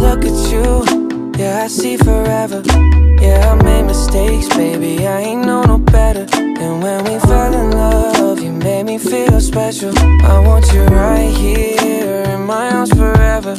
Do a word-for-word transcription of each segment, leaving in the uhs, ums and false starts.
look at you, yeah, I see forever. Yeah, I made mistakes, baby, I ain't know no better. And when we fell in love, you made me feel special. I want you right here in my arms forever.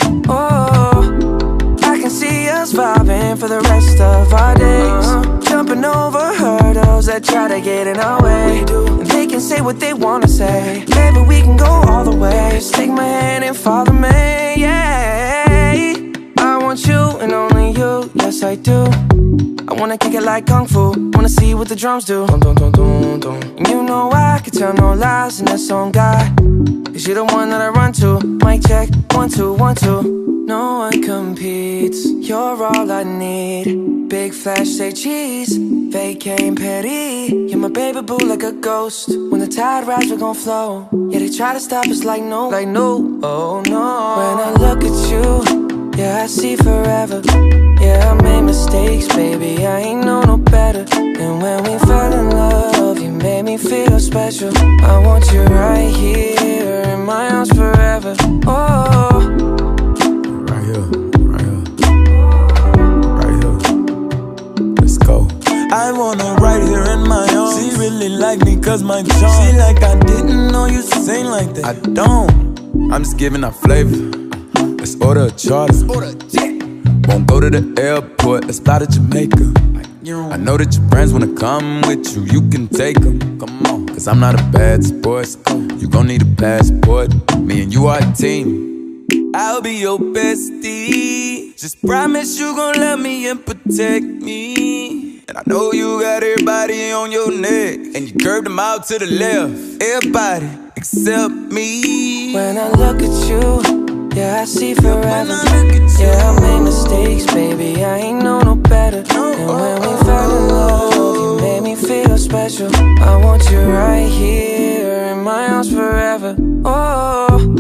Oh, I can see us vibing for the rest of our days, uh-huh. Jumping over hurdles that try to get in our way. And they can say what they wanna say, baby, we can go all the way. Just take my hand and follow me, yeah. I want you and only you, yes I do. I wanna kick it like Kung Fu, wanna see what the drums do. Dun, dun, dun, dun, dun. And you know I can tell no lies in that song, guy. Cause you're the one that I run to. Mic check, one, two, one, two. No one competes, you're all I need. Big flash, say cheese, vacay and petty. You're my baby boo like a ghost. When the tide rides, we're gon' flow. Yeah, they try to stop us like no, like no, oh no. When I look at you, yeah, I see forever. Yeah, I made mistakes, baby, I ain't know no better. And when we fell in love, you made me feel special. I want you right here in my arms forever. Oh, right here, right here, right here. Let's go. I want her right here in my arms. She really like me cause my charm. She like I didn't know you sing like that. I don't, I'm just giving her flavor. Let's order a charter. Won't go to the airport, let's fly to Jamaica. I know that your friends wanna come with you, you can take them. Come on, cause I'm not a bad sport. You gon' need a passport, me and you are a team. I'll be your bestie. Just promise you gon' love me and protect me. And I know you got everybody on your neck, and you curved them out to the left. Everybody except me. When I look at you, yeah, I see forever. Yeah, I made mistakes, baby, I ain't know no better. And when we fell in love, you made me feel special. I want you right here in my arms forever. Oh.